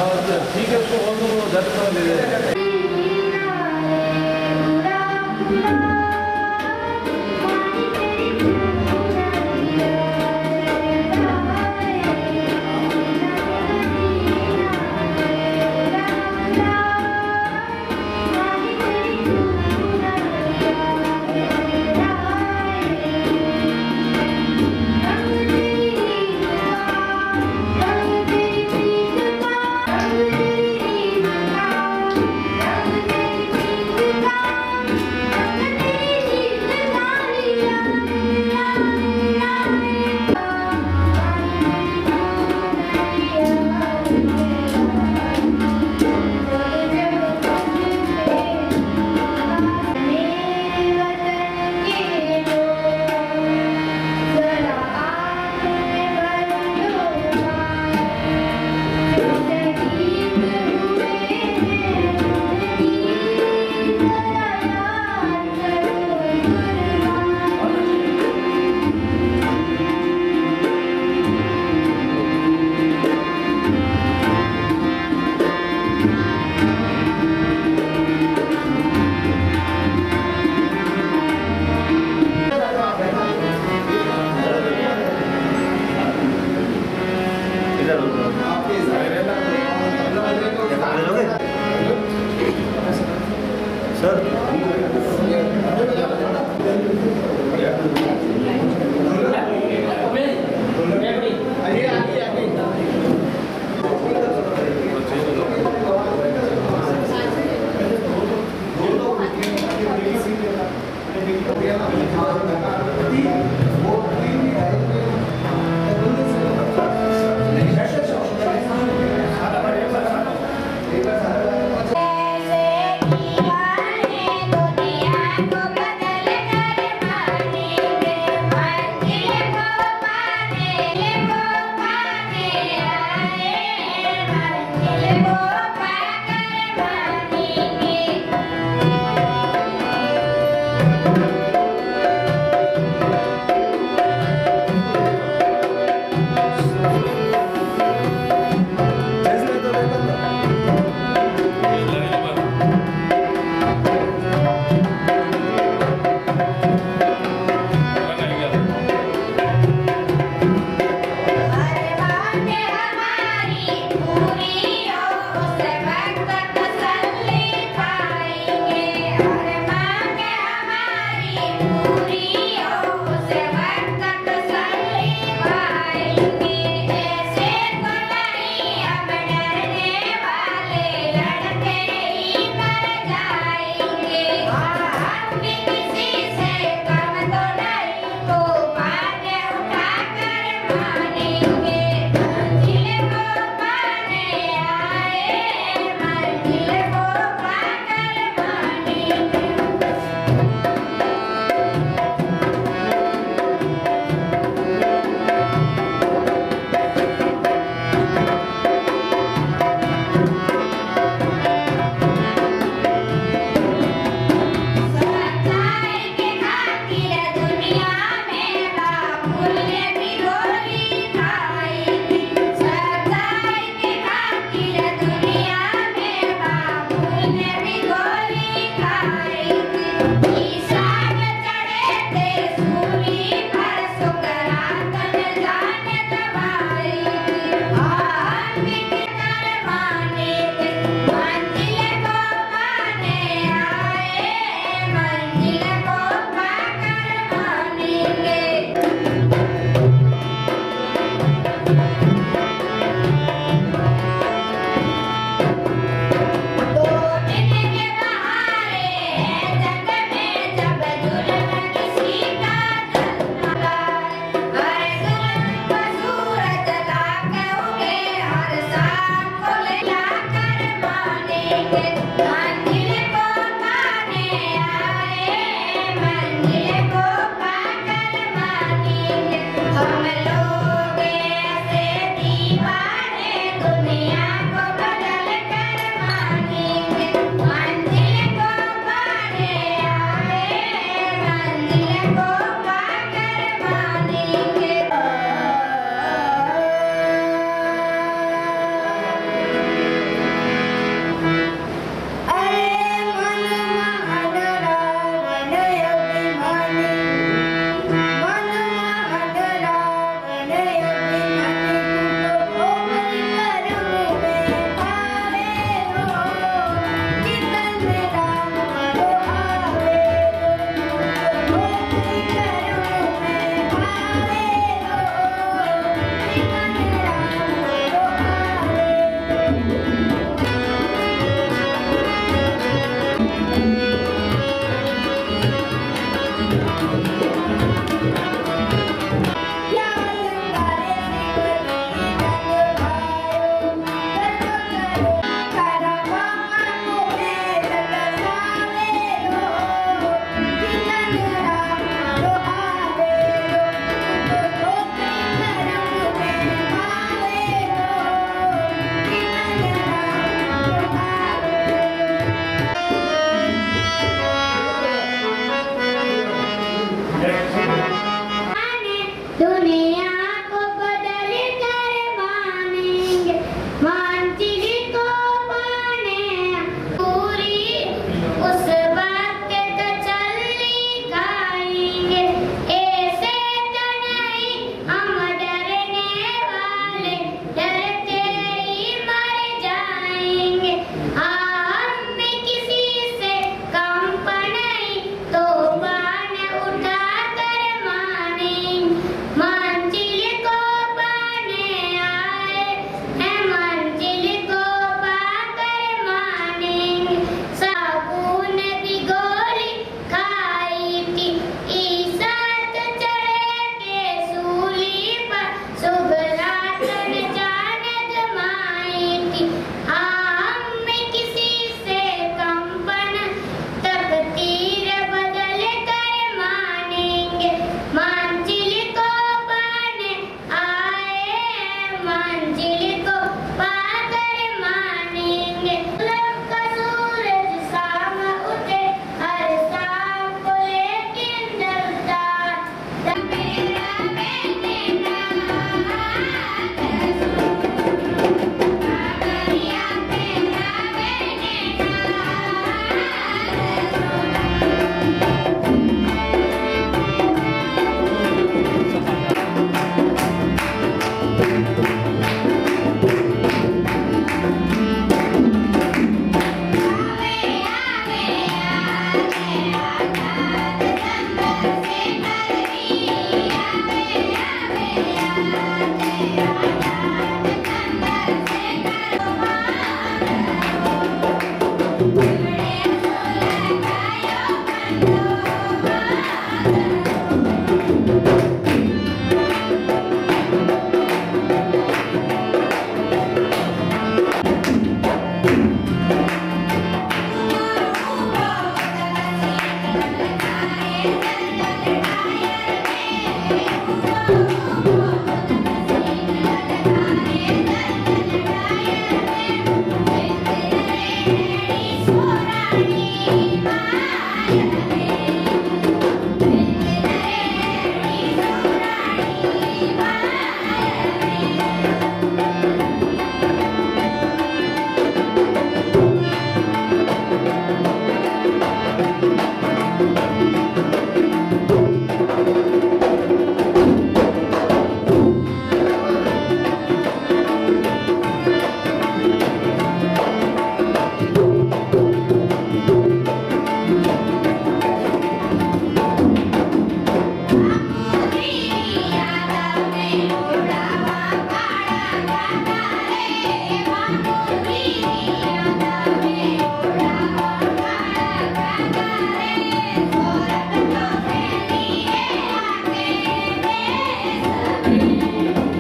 ठीक है, उसको बोल दो 10 दे दे।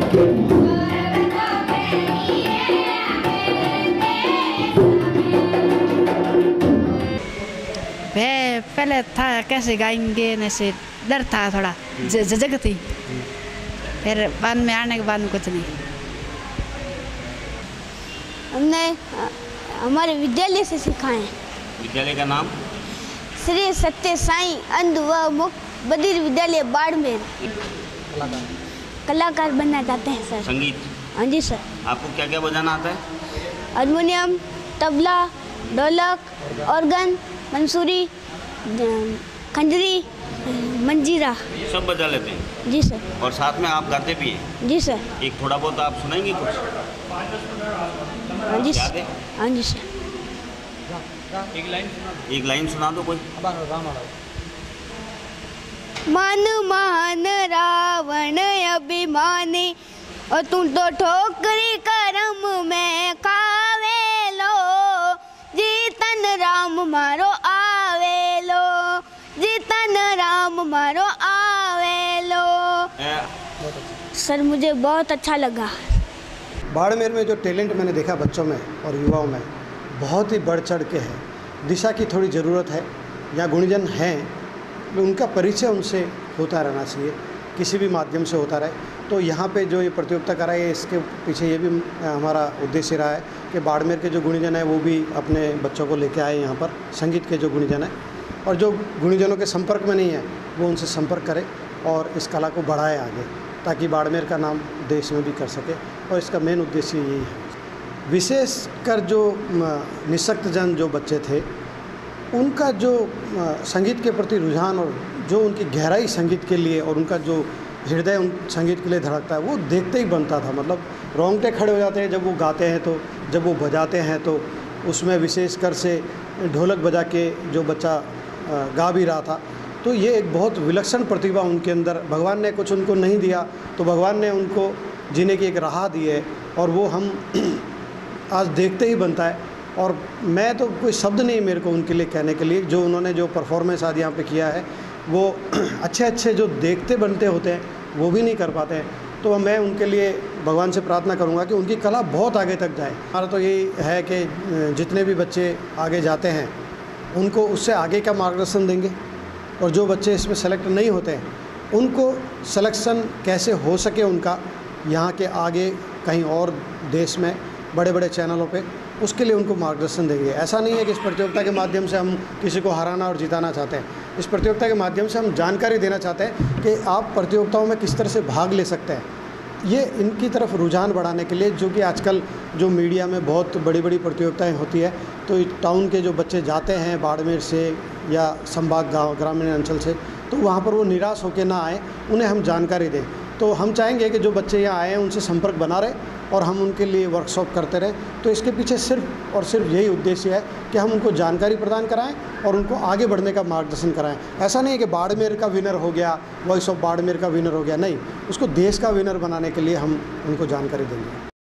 पहले था कैसे गाएंगे, ऐसे डर था थोड़ा, झिझक थी। फिर बाद में आने के बाद में कुछ नहीं। हमने हमारे विद्यालय से सीखा है। विद्यालय का नाम? श्री सत्य साई अंध व मुक्त बधिर विद्यालय बाड़मेर। कलाकार बनना चाहते हैं सर। संगीत? हाँ जी सर। आपको क्या क्या बजाना आता है? हारमोनियम, तबला, ढोलक, ऑर्गन, बंसुरी, खंजरी, मंजीरा। सब बजा लेते हैं? जी सर। और साथ में आप गाते भी हैं? जी सर। एक थोड़ा बहुत आप सुनाएंगे कुछ? हाँ जी याद है? हाँ जी सर। एक लाइन सुना दो कोई। मन मान रावण अभिमानी, और तू तो ठोकरी करम में खावेलो। जीतन राम मारो आवेलो, जीतन राम मारो आवेलो। सर मुझे बहुत अच्छा लगा। बाड़मेर में जो टैलेंट मैंने देखा बच्चों में और युवाओं में, बहुत ही बढ़ चढ़ के है। दिशा की थोड़ी ज़रूरत है, या गुणीजन हैं, उनका परिचय उनसे होता रहना चाहिए, किसी भी माध्यम से होता रहे। तो यहाँ पे जो ये प्रतियोगिता कराई है, इसके पीछे ये भी हमारा उद्देश्य रहा है कि बाड़मेर के जो गुणीजन है वो भी अपने बच्चों को लेके आए यहाँ पर, संगीत के जो गुणीजन है, और जो गुणीजनों के संपर्क में नहीं है वो उनसे संपर्क करे और इस कला को बढ़ाए आगे, ताकि बाड़मेर का नाम देश में भी कर सके। और इसका मेन उद्देश्य यही है। विशेषकर जो निःशक्त जन जो बच्चे थे, उनका जो संगीत के प्रति रुझान और जो उनकी गहराई संगीत के लिए और उनका जो हृदय उन संगीत के लिए धड़कता है, वो देखते ही बनता था। मतलब रोंगटे खड़े हो जाते हैं जब वो गाते हैं, तो जब वो बजाते हैं तो उसमें विशेषकर से ढोलक बजा के जो बच्चा गा भी रहा था, तो ये एक बहुत विलक्षण प्रतिभा उनके अंदर, भगवान ने कुछ उनको नहीं दिया तो भगवान ने उनको जीने की एक राह दी है, और वो हम आज देखते ही बनता है। और मैं तो कोई शब्द नहीं मेरे को उनके लिए कहने के लिए, जो उन्होंने जो परफॉर्मेंस आज यहाँ पे किया है, वो अच्छे अच्छे जो देखते बनते होते हैं वो भी नहीं कर पाते हैं। तो मैं उनके लिए भगवान से प्रार्थना करूँगा कि उनकी कला बहुत आगे तक जाए। हमारा तो यही है कि जितने भी बच्चे आगे जाते हैं उनको उससे आगे का मार्गदर्शन देंगे, और जो बच्चे इसमें सेलेक्ट नहीं होते हैं उनको सिलेक्शन कैसे हो सके उनका यहाँ के आगे कहीं और देश में बड़े बड़े चैनलों पे, उसके लिए उनको मार्गदर्शन देंगे। ऐसा नहीं है कि इस प्रतियोगिता के माध्यम से हम किसी को हराना और जिताना चाहते हैं। इस प्रतियोगिता के माध्यम से हम जानकारी देना चाहते हैं कि आप प्रतियोगिताओं में किस तरह से भाग ले सकते हैं। ये इनकी तरफ रुझान बढ़ाने के लिए, जो कि आजकल जो मीडिया में बहुत बड़ी बड़ी प्रतियोगिताएं होती है, तो टाउन के जो बच्चे जाते हैं बाड़मेर से या संभाग गाँव ग्रामीण अंचल से, तो वहाँ पर वो निराश होकर ना आए, उन्हें हम जानकारी दें। तो हम चाहेंगे कि जो बच्चे यहाँ आए हैं उनसे संपर्क बना रहे और हम उनके लिए वर्कशॉप करते रहें। तो इसके पीछे सिर्फ और सिर्फ यही उद्देश्य है कि हम उनको जानकारी प्रदान कराएं और उनको आगे बढ़ने का मार्गदर्शन कराएं। ऐसा नहीं है कि बाड़मेर का विनर हो गया, वॉइस ऑफ बाड़मेर का विनर हो गया, नहीं, उसको देश का विनर बनाने के लिए हम उनको जानकारी देंगे।